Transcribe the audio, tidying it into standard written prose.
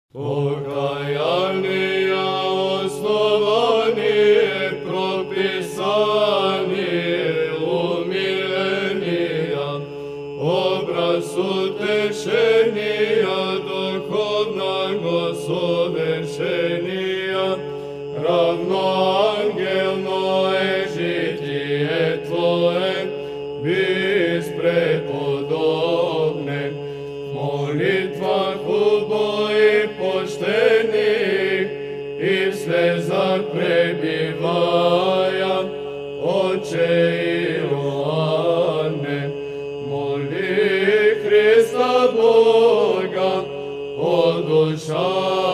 Pokajanja osnovanije, propisanije, umilenija, obraz utešenija, duhovna sovršenija, ravno angelno je žitije Tvoje, bis prepodobne, molitva kuboji poštenih i slezak prebivaja, Oče Ioanne, moli Hrista Boga, o duša